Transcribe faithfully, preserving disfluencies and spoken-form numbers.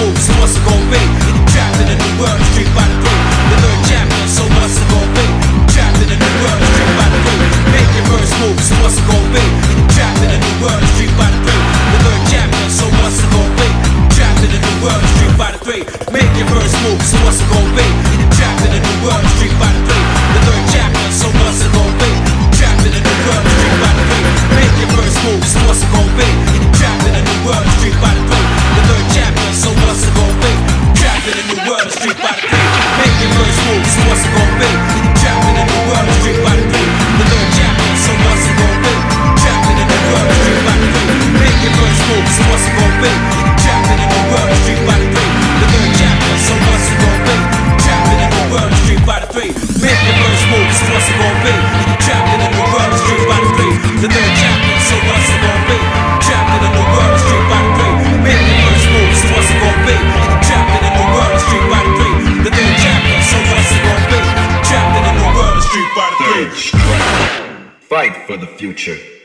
moves, so what's it gon' be? Trapped in a new world, street by the three. The third champion, so what's it gon' be? Trapped in a new world, street by the three. Make your first move, so what's it gon' be? Trapped in a new world, street by the three. The third champion, so what's it gon' be? Trapped in a new world, street by the three. Make your first move, so what's it gon' be? Trapped in a new world, street by the three. The third champion, so what's it gon' be? Trapped in a new world, street by the three. Make your first move, so what's it gon' be? Trapped in a new world, street by the three. The third champion, so what's it gon' be? Trapped in a new world, street by the three. Make your first move, so what's it gon' be? Trapped in a new world, street by the three. The third champion, so what's it gon' be? Trapped in a new world, street by the three. Make your first move, so what's it gon' be? Trapped in a new world, street by the three. The third champion, so what's it gon' be? Trapped in a new world, street by the three. Make your first move, so what's it gon' be? Trapped in a new world, street by the three. The third champion, so what's it gon' be? Trapped in a new world, street by the three. Make your first move, so what's it gon' be? Trapped in a new world, street by the three. The third champion, so what's it gon' be? Trapped in a new world, street by the three. Fight for the future.